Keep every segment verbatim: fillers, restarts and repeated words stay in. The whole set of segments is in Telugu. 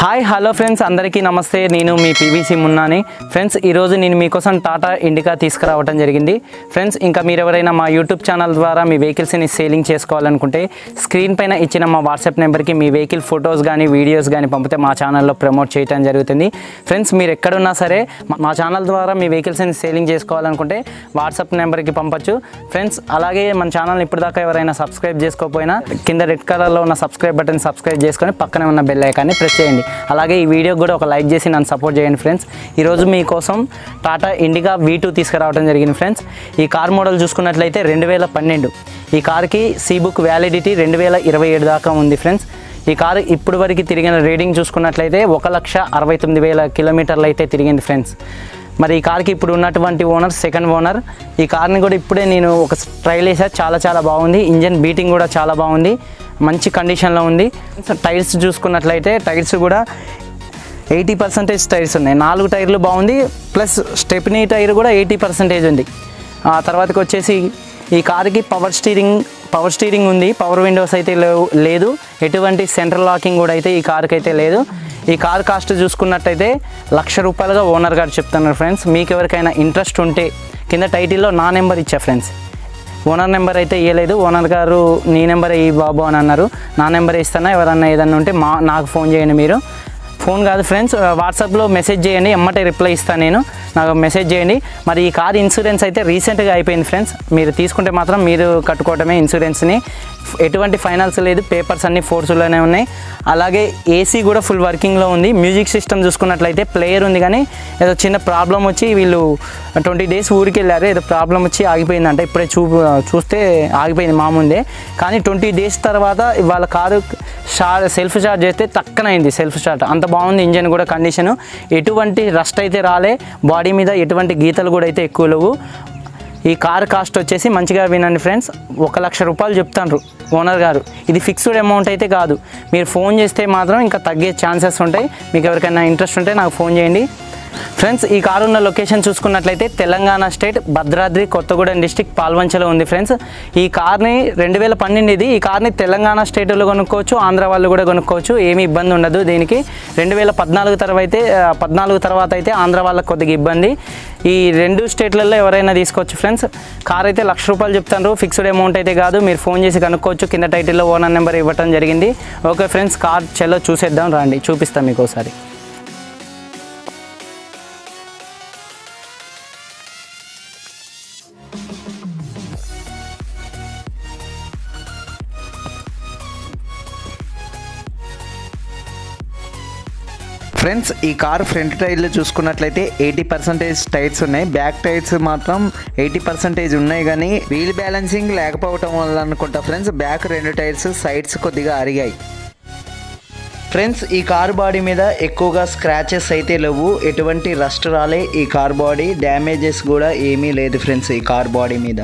హాయ్ హలో ఫ్రెండ్స్, అందరికీ నమస్తే. నేను మీ పీవీసీ మున్నాని. ఫ్రెండ్స్, ఈరోజు నేను మీకోసం టాటా ఇండికా తీసుకురావడం జరిగింది. ఫ్రెండ్స్, ఇంకా మీరు ఎవరైనా మా యూట్యూబ్ ఛానల్ ద్వారా మీ వెహికల్స్ని సేలింగ్ చేసుకోవాలనుకుంటే స్క్రీన్ పైన ఇచ్చిన మా వాట్సాప్ నెంబర్కి మీ వెహికల్ ఫొటోస్ కానీ వీడియోస్ కానీ పంపితే మా ఛానల్లో ప్రమోట్ చేయడం జరుగుతుంది. ఫ్రెండ్స్, మీరు ఎక్కడున్నా సరే మా ఛానల్ ద్వారా మీ వెహికల్స్ని సేలింగ్ చేసుకోవాలనుకుంటే వాట్సాప్ నెంబర్కి పంపచ్చు. ఫ్రెండ్స్, అలాగే మన ఛానల్ ఇప్పటిదాకా ఎవరైనా సబ్స్క్రైబ్ చేసుకోకపోయినా కింద రెడ్ కలర్లో ఉన్న సబ్స్క్రైబ్ బటన్ సబ్స్క్రైబ్ చేసుకొని పక్కనే ఉన్న బెల్ ఐకాన్ని ప్రెస్ చేయండి. అలాగే ఈ వీడియోకి కూడా ఒక లైక్ చేసి నన్ను సపోర్ట్ చేయండి. ఫ్రెండ్స్, ఈరోజు మీకోసం టాటా ఇండికా వీ టూ తీసుకురావడం జరిగింది. ఫ్రెండ్స్, ఈ కార్ మోడల్ చూసుకున్నట్లయితే రెండు వేల పన్నెండు. ఈ కార్కి సీ బుక్ వ్యాలిడిటీ రెండు వేల ఇరవై ఏడు దాకా ఉంది. ఫ్రెండ్స్, ఈ కారు ఇప్పుడు వరకు తిరిగిన రీడింగ్ చూసుకున్నట్లయితే ఒక లక్ష అరవై తొమ్మిది వేల కిలోమీటర్లు అయితే తిరిగింది. ఫ్రెండ్స్, మరి ఈ కార్కి ఇప్పుడు ఉన్నటువంటి ఓనర్ సెకండ్ ఓనర్. ఈ కార్ని కూడా ఇప్పుడే నేను ఒక ట్రైల్ వేసా. చాలా చాలా బాగుంది. ఇంజన్ బీటింగ్ కూడా చాలా బాగుంది, మంచి కండిషన్లో ఉంది. టైర్స్ చూసుకున్నట్లయితే టైర్స్ కూడా ఎయిటీ పర్సెంటేజ్ టైర్స్ ఉన్నాయి. నాలుగు టైర్లు బాగుంది, ప్లస్ స్టెప్నీ టైర్ కూడా ఎయిటీ పర్సెంటేజ్ ఉంది. ఆ తర్వాతకి వచ్చేసి ఈ కార్కి పవర్ స్టీరింగ్ పవర్ స్టీరింగ్ ఉంది. పవర్ విండోస్ అయితే లేదు. ఎటువంటి సెంట్రల్ లాకింగ్ కూడా అయితే ఈ కార్కి అయితే లేదు. ఈ కార్ కాస్ట్ చూసుకున్నట్టయితే లక్ష రూపాయలుగా ఓనర్ గారు చెప్తున్నారు. ఫ్రెండ్స్, మీకు ఎవరికైనా ఇంట్రెస్ట్ ఉంటే కింద టైటిల్లో నా నెంబర్ ఇచ్చా. ఫ్రెండ్స్, ఓనర్ నెంబర్ అయితే ఇవ్వలేదు. ఓనర్ గారు నీ నెంబర్ ఇవ్వు బాబు అని అన్నారు. నా నెంబర్ ఇస్తాను. ఎవరన్నా ఏదన్నా ఉంటే మా నాకు ఫోన్ చేయండి. మీరు ఫోన్ కాదు ఫ్రెండ్స్, వాట్సాప్లో మెసేజ్ చేయండి, ఎమ్మటే రిప్లై ఇస్తాను నేను. నాకు మెసేజ్ చేయండి. మరి ఈ కార్ ఇన్సూరెన్స్ అయితే రీసెంట్గా అయిపోయింది. ఫ్రెండ్స్, మీరు తీసుకుంటే మాత్రం మీరు కట్టుకోవటమే ఇన్సూరెన్స్ని. ఎటువంటి ఫైనాన్స్ లేదు. పేపర్స్ అన్నీ ఫోర్స్లోనే ఉన్నాయి. అలాగే ఏసీ కూడా ఫుల్ వర్కింగ్లో ఉంది. మ్యూజిక్ సిస్టమ్ చూసుకున్నట్లయితే ప్లేయర్ ఉంది, కానీ ఏదో చిన్న ప్రాబ్లం వచ్చి వీళ్ళు ట్వంటీ డేస్ ఊరికి వెళ్ళారు. ఏదో ప్రాబ్లం వచ్చి ఆగిపోయిందంట. ఇప్పుడే చూ చూస్తే ఆగిపోయింది మా ముందే. కానీ ట్వంటీ డేస్ తర్వాత వాళ్ళ కారు షార్ సెల్ఫ్ స్టార్ట్ చేస్తే టక్కన అయింది. సెల్ఫ్ స్టార్ట్ అంత బాగుంది. ఇంజన్ కూడా కండిషను ఎటువంటి రస్ట్ అయితే రాలే. బాడీ మీద ఎటువంటి గీతలు కూడా అయితే ఎక్కువ లేవు. ఈ కార్ కాస్ట్ వచ్చేసి మంచిగా వినండి ఫ్రెండ్స్, ఒక లక్ష రూపాయలు చెప్తారు ఓనర్ గారు. ఇది ఫిక్స్డ్ అమౌంట్ అయితే కాదు. మీరు ఫోన్ చేస్తే మాత్రం ఇంకా తగ్గే ఛాన్సెస్ ఉంటాయి. మీకు ఎవరికైనా ఇంట్రెస్ట్ ఉంటే నాకు ఫోన్ చేయండి. ఫ్రెండ్స్, ఈ కారు ఉన్న లొకేషన్ చూసుకున్నట్లయితే తెలంగాణ స్టేట్ భద్రాద్రి కొత్తగూడెం డిస్టిక్ పాల్వంచలో ఉంది. ఫ్రెండ్స్, ఈ కార్ని రెండు వేల పన్నెండు ఇది. ఈ కార్ని తెలంగాణ స్టేట్లో కొనుక్కోవచ్చు, ఆంధ్ర వాళ్ళు కూడా కొనుక్కోవచ్చు. ఏమీ ఇబ్బంది ఉండదు దీనికి. రెండు వేల పద్నాలుగు తర్వాత అయితే పద్నాలుగు తర్వాత అయితే ఆంధ్ర వాళ్ళకి కొద్దిగా ఇబ్బంది. ఈ రెండు స్టేట్లలో ఎవరైనా తీసుకోవచ్చు. ఫ్రెండ్స్, కార్ అయితే లక్ష రూపాయలు చెప్తారు. ఫిక్స్డ్ అమౌంట్ అయితే కాదు. మీరు ఫోన్ చేసి కనుక్కోవచ్చు. కింద టైటిల్లో ఓనర్ నెంబర్ ఇవ్వటం జరిగింది. ఓకే ఫ్రెండ్స్, కార్ చెల్లో చూసేద్దాం రండి, చూపిస్తాం మీకు ఒకసారి. ఫ్రెండ్స్, ఈ కార్ ఫ్రంట్ టైర్లు చూసుకున్నట్లయితే ఎయిటీ పర్సెంటేజ్ టైర్స్ ఉన్నాయి. బ్యాక్ టైర్స్ మాత్రం ఎయిటీ పర్సెంటేజ్ ఉన్నాయి, కానీ వీల్ బ్యాలెన్సింగ్ లేకపోవటం వల్ల అనుకుంటా ఫ్రెండ్స్ బ్యాక్ రెండు టైర్స్ సైడ్స్ కొద్దిగా అరిగాయి. ఫ్రెండ్స్, ఈ కార్ బాడీ మీద ఎక్కువగా స్క్రాచెస్ అయితే లేవు. ఎటువంటి రస్ట్ రాలే. ఈ కార్ బాడీ డ్యామేజెస్ కూడా ఏమీ లేదు ఫ్రెండ్స్ ఈ కార్ బాడీ మీద.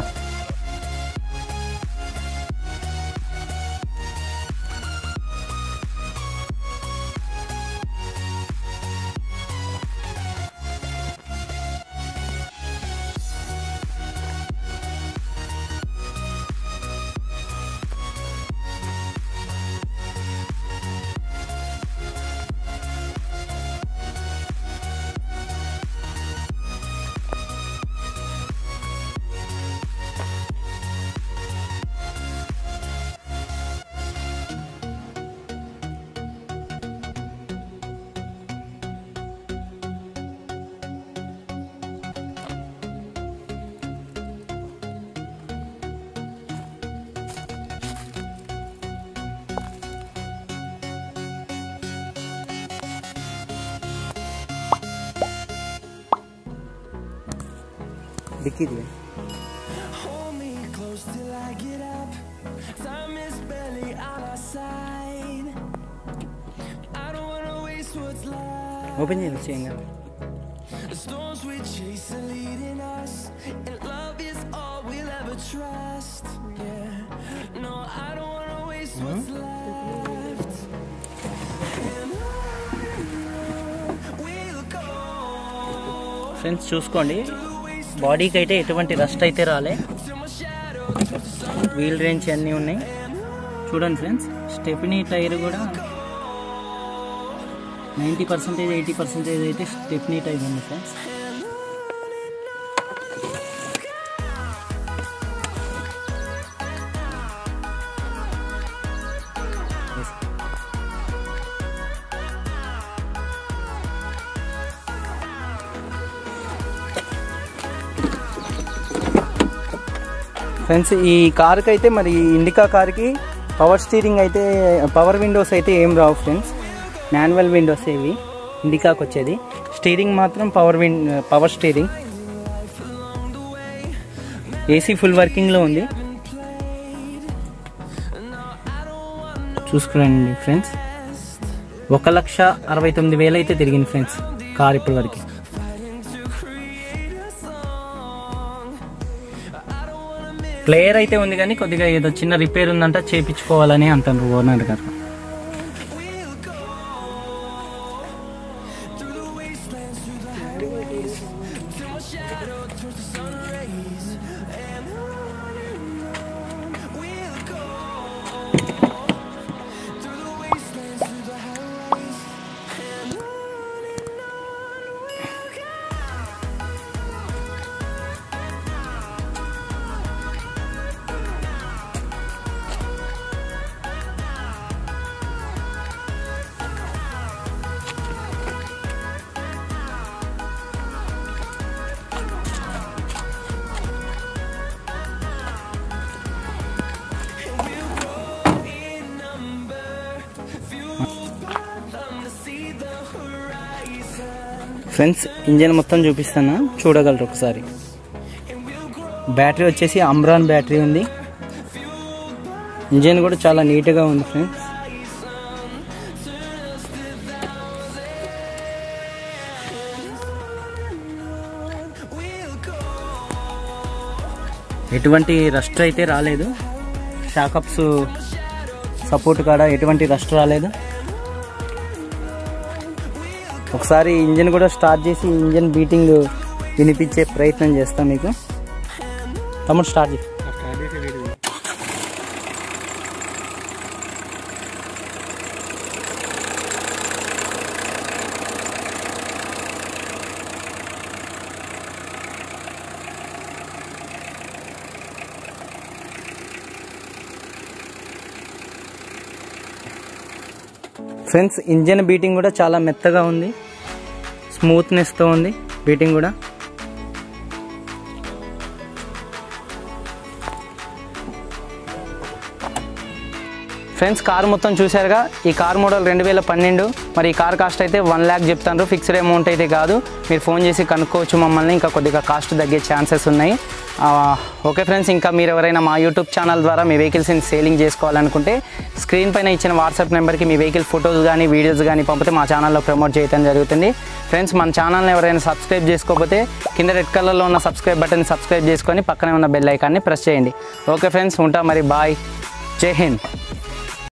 दिखी दिए ओपन చేయండి. ఫ్రెండ్స్, చూసుకోండి, బాడీకి అయితే ఎటువంటి రస్ట్ అయితే రాలే. వీల్ రేంజ్ అన్నీ ఉన్నాయి చూడండి ఫ్రెండ్స్. స్టెప్నీ టైర్ కూడా నైంటీ పర్సెంటేజ్ ఎయిటీ పర్సెంటేజ్ అయితే స్టెప్నీ టైప్ ఉంది ఫ్రెండ్స్. ఫ్రెండ్స్ ఈ కార్కి అయితే మరి ఇండికా కార్కి పవర్ స్టీరింగ్ అయితే పవర్ విండోస్ అయితే ఏం రావు ఫ్రెండ్స్, మాన్యువల్ విండోస్ ఇవి ఇండికాకి వచ్చేది. స్టీరింగ్ మాత్రం power win power steering. AC full వర్కింగ్లో ఉంది చూసుకురండి ఫ్రెండ్స్. ఒక లక్ష అరవై తొమ్మిది వేలు అయితే తిరిగింది ఫ్రెండ్స్ కార్ ఇప్పటి వరకు. ప్లేయర్ అయితే ఉంది కానీ కొద్దిగా ఏదో చిన్న రిపేర్ ఉందంట, చేయించుకోవాలని అంటారు ఓనర్ గారు. ఫ్రెండ్స్ ఇంజన్ మొత్తం చూపిస్తాను, చూడగలరు ఒకసారి. బ్యాటరీ వచ్చేసి అమ్రాన్ బ్యాటరీ ఉంది. ఇంజన్ కూడా చాలా నీట్గా ఉంది ఫ్రెండ్స్. ఎటువంటి రస్ట్ అయితే రాలేదు, షాకప్స్ సపోర్ట్ కాడ ఎటువంటి రస్ట్ రాలేదు. ఒకసారి ఇంజన్ కూడా స్టార్ట్ చేసి ఇంజన్ బీటింగ్ వినిపించే ప్రయత్నం చేస్తాం మీకు. తమ్ముడు స్టార్ట్ చేసి ఫ్రెండ్స్ ఇంజన్ బీటింగ్ కూడా చాలా మెత్తగా ఉంది, స్మూత్నెస్తో ఉంది బీటింగ్ కూడా. ఫ్రెండ్స్ కార్ మొత్తం చూశారుగా. ఈ కార్ మోడల్ రెండు వేల పన్నెండు. మరి ఈ కార్ కాస్ట్ అయితే వన్ ల్యాక్ చెప్తాను, ఫిక్స్డ్ అమౌంట్ అయితే కాదు. మీరు ఫోన్ చేసి కనుక్కోవచ్చు మమ్మల్ని, ఇంకా కొద్దిగా కాస్ట్ తగ్గే ఛాన్సెస్ ఉన్నాయి. ఓకే ఫ్రెండ్స్, ఇంకా మీరు ఎవరైనా మా యూట్యూబ్ ఛానల్ ద్వారా మీ వెహికల్స్ని సేలింగ్ చేసుకోవాలనుకుంటే స్క్రీన్ పైన ఇచ్చిన వాట్సాప్ నెంబర్కి మీ వెహికల్ ఫొటోస్ కానీ వీడియోస్ కానీ పంపితే మా ఛానల్లో ప్రమోట్ చేయడం జరుగుతుంది. ఫ్రెండ్స్ మన ఛానల్ని ఎవరైనా సబ్స్క్రైబ్ చేసుకోకపోతే కింద రెడ్ కలర్లో ఉన్న సబ్స్క్రైబ్ బటన్ సబ్స్క్రైబ్ చేసుకొని పక్కనే ఉన్న బెల్ ఐకాన్ని ప్రెస్ చేయండి. ఓకే ఫ్రెండ్స్, ఉంటా మరి, బాయ్, జై హింద్.